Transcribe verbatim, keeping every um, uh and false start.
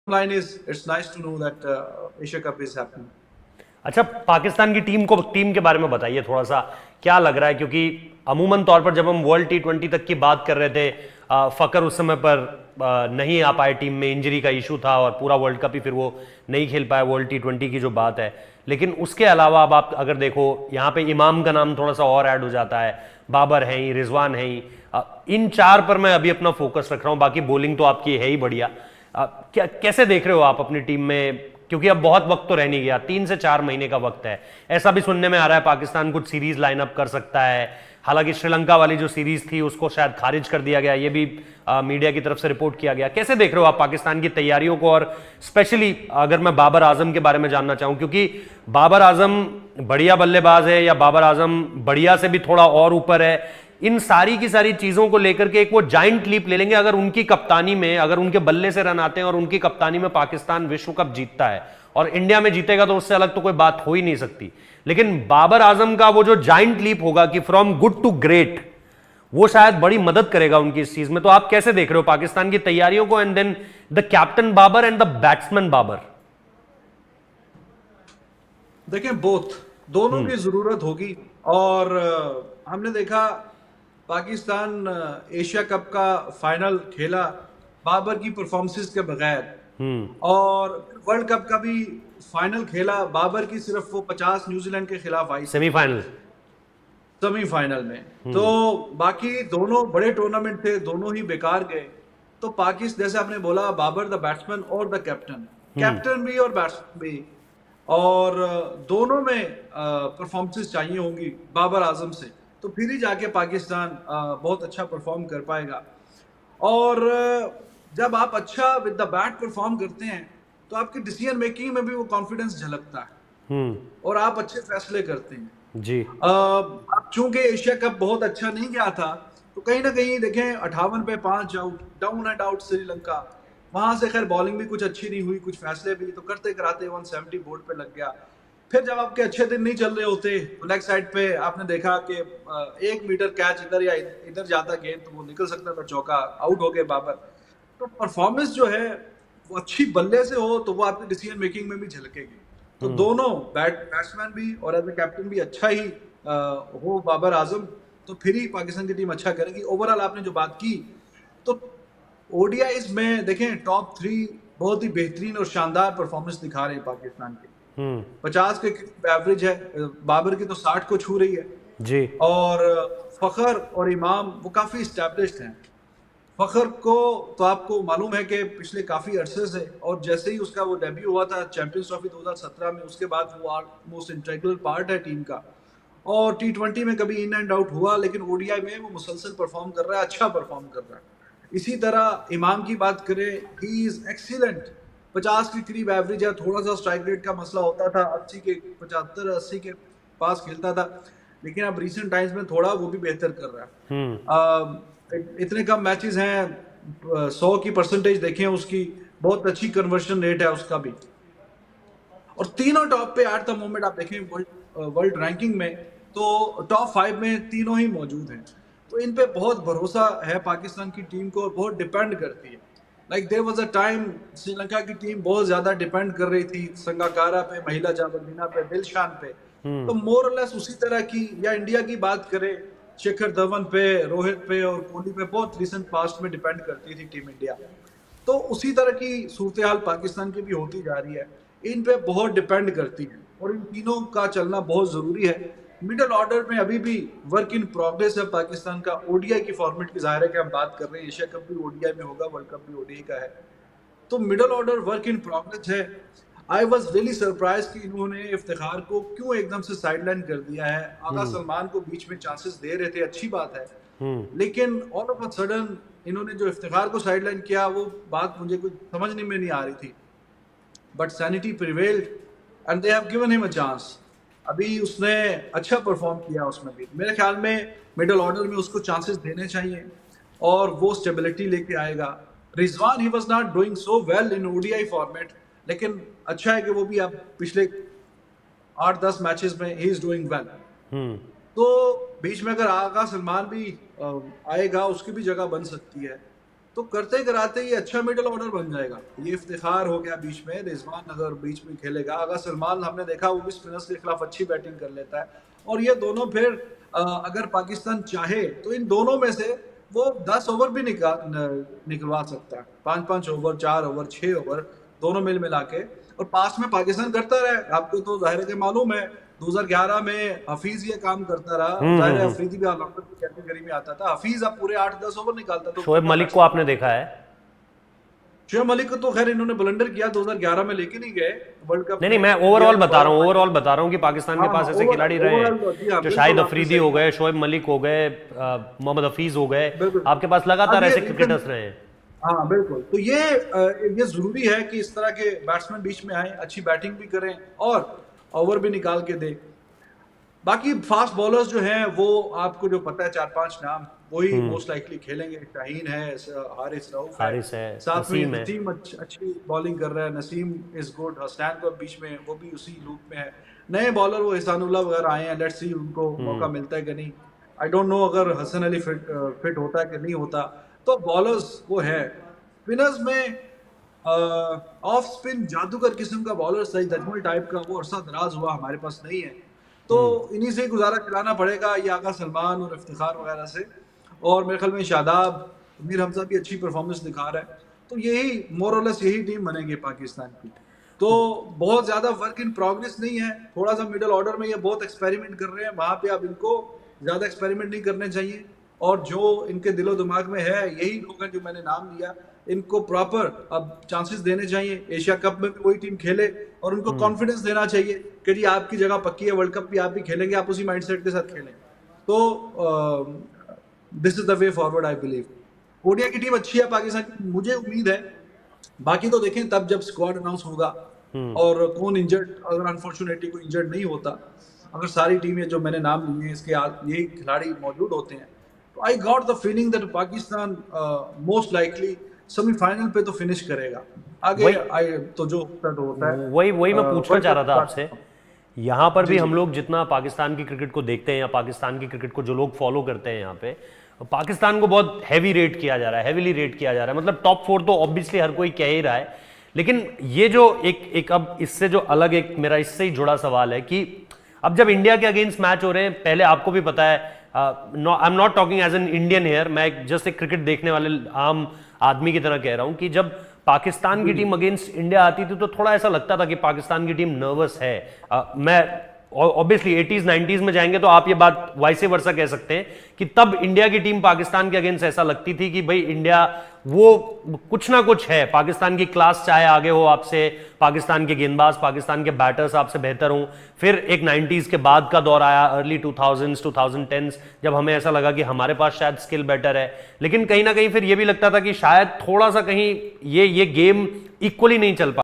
line is it's nice to know that uh, Asia Cup is happening. अच्छा, पाकिस्तान की team को team के बारे में बताइए थोड़ा सा, क्या लग रहा है? क्योंकि अमूमन तौर पर जब हम वर्ल्ड टी ट्वेंटी तक की बात कर रहे थे, आ, फकर उस समय पर आ, नहीं आ पाए, टीम में इंजरी का इशू था और पूरा वर्ल्ड कप ही फिर वो नहीं खेल पाया, वर्ल्ड टी ट्वेंटी की जो बात है। लेकिन उसके अलावा अब आप अगर देखो, यहाँ पे इमाम का नाम थोड़ा सा और ऐड हो जाता है, बाबर हैं ही, रिजवान हैं ही, आ, इन चार पर मैं अभी अपना फोकस रख रहा हूँ। बाकी बॉलिंग तो आपकी है ही बढ़िया। आ, क्या कैसे देख रहे हो आप अपनी टीम में? क्योंकि अब बहुत वक्त तो रह नहीं गया, तीन से चार महीने का वक्त है। ऐसा भी सुनने में आ रहा है पाकिस्तान कुछ सीरीज लाइनअप कर सकता है। हालांकि श्रीलंका वाली जो सीरीज थी उसको शायद खारिज कर दिया गया, ये भी आ, मीडिया की तरफ से रिपोर्ट किया गया। कैसे देख रहे हो आप पाकिस्तान की तैयारियों को? और स्पेशली अगर मैं बाबर आजम के बारे में जानना चाहूं, क्योंकि बाबर आजम बढ़िया बल्लेबाज है या बाबर आजम बढ़िया से भी थोड़ा और ऊपर है, इन सारी की सारी चीजों को लेकर के एक वो जाइंट लीप ले लेंगे अगर उनकी कप्तानी में, अगर उनके बल्ले से रन आते हैं और उनकी कप्तानी में पाकिस्तान विश्व कप जीतता है और इंडिया में जीतेगा, तो उससे अलग तो कोई बात हो ही नहीं सकती। लेकिन बाबर आजम का वो जो जाइंट लीप होगा कि फ्रॉम गुड टू ग्रेट, वो शायद बड़ी मदद करेगा उनकी इस चीज में। तो आप कैसे देख रहे हो पाकिस्तान की तैयारियों को, and then the captain Babar and the batsman Babar? देखें, बोथ दोनों की जरूरत होगी। और uh, हमने देखा पाकिस्तान uh, एशिया कप का फाइनल खेला बाबर की परफॉर्मेंसेस के बगैर, और वर्ल्ड कप का भी फाइनल खेला बाबर की सिर्फ वो पचास न्यूजीलैंड के खिलाफ आई सेमीफाइनल सेमीफाइनल में। तो बाकी दोनों बड़े टूर्नामेंट थे, दोनों ही बेकार गए। तो पाकिस्तान, जैसे आपने बोला, बाबर द बैट्समैन और द कैप्टन, कैप्टन भी और बैट्समैन भी, और दोनों में परफॉर्मेंसेस चाहिए होंगी बाबर आजम से, तो फिर ही जाके पाकिस्तान बहुत अच्छा परफॉर्म कर पाएगा। और जब आप अच्छा विद द बैट परफॉर्म करते हैं तो आपकी डिसीजन मेकिंग में भी वो कॉन्फिडेंस झलकता है और आप अच्छे फैसले करते हैं जी। अब चूंकि एशिया कप बहुत अच्छा नहीं गया था, तो कहीं ना कहीं देखें अट्ठावन पे पांच out, down and out Sri Lanka, वहां से खैर बॉलिंग भी कुछ अच्छी नहीं हुई, कुछ फैसले भी तो करते कराते एक सौ सत्तर बोर्ड पे लग गया। फिर जब आपके अच्छे दिन नहीं चल रहे होते तो लेग साइड पे आपने देखा कि एक मीटर कैच इधर या इधर जाता गेंद तो वो निकल सकता था, चौका, आउट हो गए बाबर। तो परफॉर्मेंस जो है वो अच्छी बल्ले से हो तो वो आपकी डिसीजन मेकिंग में भी झलकेगी। तो दोनों बैट बैट्समैन भी और एज ए कैप्टन भी अच्छा ही आ, हो बाबर आजम, तो फिर ही पाकिस्तान की टीम अच्छा करेगी। ओवरऑल आपने जो बात की, तो ओडीआईज में देखें टॉप थ्री बहुत ही बेहतरीन और शानदार परफॉर्मेंस दिखा रहे हैं पाकिस्तान के। पचास के एवरेज है, बाबर की तो साठ को छू रही है जी। और फखर और इमाम वो काफी स्टैब्लिश्ड हैं। फखर को तो आपको मालूम है कि पिछले काफी अरसे से, और जैसे ही उसका वो डेब्यू हुआ था चैंपियंस ट्रॉफी दो हज़ार सत्रह में, उसके बाद वो मोस्ट इंटेग्रल पार्ट है टीम का। और टी ट्वेंटी में कभी इन एंड आउट हुआ, लेकिन ओडीआई में वो मुसलसल परफॉर्म कर रहा है, अच्छा परफॉर्म कर रहा है। इसी तरह इमाम की बात करें, ही इज एक्सीलेंट, पचास के करीब एवरेज है। थोड़ा सा स्ट्राइक रेट का मसला होता था, अस्सी के पचहत्तर अस्सी के पास खेलता था, लेकिन अब रिसेंट टाइम्स में थोड़ा वो भी बेहतर कर रहा है। इतने कम मैचेस हैं, सौ की परसेंटेज देखें उसकी, बहुत अच्छी कन्वर्शन रेट है उसका भी। और तीनों टॉप पे एट द मोमेंट आप देखें वर्ल्ड वर्ल्ड रैंकिंग में, तो टॉप फाइव में तीनों ही मौजूद हैं। तो इन पे बहुत भरोसा है पाकिस्तान की टीम को, और बहुत डिपेंड करती है। Like there was a time Sri Lanka की टीम बहुत ज्यादा डिपेंड कर रही थी संगाकारा पे, महिला जाबरदीना पे, दिलशान पे। तो मोर और लेस उसी तरह की, या इंडिया की बात करें, शिखर धवन पे, रोहित पे और कोहली पे बहुत रिसेंट पास्ट में डिपेंड करती थी टीम इंडिया। तो उसी तरह की सूरत हाल पाकिस्तान की भी होती जा रही है, इन पे बहुत डिपेंड करती है और इन तीनों का चलना बहुत जरूरी है। मिडिल ऑर्डर में अभी भी वर्क इन प्रोग्रेस है पाकिस्तान का। ओडीआई की फॉर्मेट की जाहिर है कि हम बात कर रहे हैं, एशिया कप भी ओडीआई में होगा, वर्ल्ड कप भी ओडीआई का है, तो middle order work in progress है। आई वॉज रियली सरप्राइज कि इन्होंने इफ्तिखार को क्यों एकदम से साइडलाइन कर दिया है। आगा सलमान को बीच में चांसेस दे रहे थे, अच्छी बात है, लेकिन ऑल ऑफ अ सडन इन्होंने जो इफ्तिखार को साइडलाइन किया, वो बात मुझे कुछ समझने में नहीं आ रही थी। But sanity prevailed and they have given him a chance. अभी उसने अच्छा परफॉर्म किया उसमें भी। मेरे ख्याल में मिडिल ऑर्डर में उसको चांसेस देने चाहिए और वो स्टेबिलिटी लेके आएगा। Rizwan, he was not doing so well in ODI format, लेकिन अच्छा है कि वो भी अब पिछले आठ दस मैचेस में ही इज डूइंग वेल। तो बीच में अगर आगा सलमान भी आएगा, उसकी भी जगह बन सकती है। तो करते कराते ये अच्छा मिडिल ऑर्डर बन जाएगा। ये इफ्तिखार हो गया बीच में, रिजवान अगर बीच में खेलेगा, अगर सलमान हमने देखा वो भी स्पिनर्स के खिलाफ अच्छी बैटिंग कर लेता है, और ये दोनों फिर अगर पाकिस्तान चाहे तो इन दोनों में से वो दस ओवर भी निकाल निकलवा सकता है, पाँच पाँच ओवर, चार ओवर, छः ओवर दोनों मिल मिला के, और पास में पाकिस्तान करता रहे। आपको तो जाहिर है मालूम है दो हज़ार ग्यारह में हफीज ये काम करता रहा, जाहिर है अफरीदी भी ऑलराउंडर की कैटेगरी में आता था, हफीज अब पूरे आठ दस ओवर निकालता था। शोएब मलिक को आपने देखा है? शोएब मलिक को तो खैर इन्होंने ब्लंडर किया, दो हज़ार ग्यारह में लेके नहीं गए वर्ल्ड कप। नहीं नहीं, मैं ओवरऑल बता रहा हूँ, ओवरऑल बता रहा हूँ कि पाकिस्तान के पास ऐसे खिलाड़ी रहे जो शाहिद अफरीदी हो गए, शोएब मलिक हो गए, मोहम्मद हफीज हो गए, आपके पास लगातार ऐसे क्रिकेटर्स रहे हैं। हाँ बिल्कुल, तो ये ये जरूरी है कि इस तरह के बैट्समैन बीच में आए, अच्छी बैटिंग भी करें और ओवर भी निकाल के दे। बाकी फास्ट बॉलर्स जो हैं वो आपको जो पता है चार पांच नाम वही मोस्ट लाइकली खेलेंगे। शाहीन है, हारिस रऊफ हारिस है, साथ में नसीम अच्छी बॉलिंग कर रहा है, नसीम इज गुड, हसनैन को बीच में वो भी उसी लूप में है। नए बॉलर वो एहसानुल्लाह वगैरह आए हैं, लेट्स सी उनको मौका मिलता है कि नहीं। आई डोंट नो अगर हसन अली फिट फिट होता है कि नहीं होता। तो बॉलर्स वो है। स्पिनर्स में ऑफ स्पिन जादूगर किस्म का बॉलर सही दजमल टाइप का वो अरसा दराज हुआ हमारे पास नहीं है, तो इन्हीं से गुजारा चलाना पड़ेगा, ये आगा सलमान और इफ्तिखार वगैरह से। और मेरे ख्याल में शादाब, मीर हमजा भी अच्छी परफॉर्मेंस दिखा रहा है, तो यही मोरलेस यही टीम बनेगी पाकिस्तान की। तो बहुत ज़्यादा वर्क इन प्रोग्रेस नहीं है, थोड़ा सा मिडिल ऑर्डर में ये बहुत एक्सपेरिमेंट कर रहे हैं, वहाँ पे अब इनको ज़्यादा एक्सपेरिमेंट नहीं करने चाहिए। और जो इनके दिलो दिमाग में है यही लोग हैं जो मैंने नाम लिया, इनको प्रॉपर अब चांसेस देने चाहिए। एशिया कप में भी वही टीम खेले और उनको कॉन्फिडेंस देना चाहिए कि जी आपकी जगह पक्की है, वर्ल्ड कप भी आप भी खेलेंगे, आप उसी माइंडसेट के साथ खेलें। तो this is the way forward I believe. Odia की टीम अच्छी है पाकिस्तान की, मुझे उम्मीद है। बाकी तो देखें तब जब स्क्वाड अनाउंस होगा और कौन इंजर्ड, अगर अनफॉर्चुनेटली कोई इंजर्ड नहीं होता, अगर सारी टीमें जो मैंने नाम लिए हैं इसके यही खिलाड़ी मौजूद होते हैं, तो I got the feeling that Pakistan most likely semifinal पे तो फिनिश करेगा। आगे आई तो जो होता है वही वही मैं पूछना चाह रहा था आपसे। यहाँ पर भी हम लोग जितना पाकिस्तान की क्रिकेट को देखते हैं या पाकिस्तान की क्रिकेट को जो लोग फॉलो करते हैं, यहाँ पे पाकिस्तान को बहुत हैवी रेट किया जा रहा है, हैवीली रेट किया जा रहा है। मतलब टॉप फोर तो ऑब्वियसली हर कोई कह ही रहा है, लेकिन ये जो एक एक अब इससे जो अलग एक मेरा इससे ही जुड़ा सवाल है कि अब जब इंडिया के अगेंस्ट मैच हो रहे हैं, पहले आपको भी पता है, I am not talking as an Indian here, मैं जस्ट एक क्रिकेट देखने वाले आम आदमी की तरह कह रहा हूं कि जब पाकिस्तान की टीम अगेंस्ट इंडिया आती थी तो थोड़ा ऐसा लगता था कि पाकिस्तान की टीम नर्वस है। uh, मैं ऑब्वियसली एटीज़ नाइंटीज़ में जाएंगे तो आप ये बात वाइसे वर्सा कह सकते हैं कि तब इंडिया की टीम पाकिस्तान के अगेंस्ट ऐसा लगती थी कि भाई इंडिया वो कुछ ना कुछ है, पाकिस्तान की क्लास चाहे आगे हो आपसे, पाकिस्तान के गेंदबाज, पाकिस्तान के बैटर्स आपसे बेहतर हों। फिर एक नाइंटीज़ के बाद का दौर आया, early two thousands, two thousand tens, जब हमें ऐसा लगा कि हमारे पास शायद स्किल बेटर है, लेकिन कहीं ना कहीं फिर ये भी लगता था कि शायद थोड़ा सा कहीं ये ये गेम इक्वली नहीं चल पा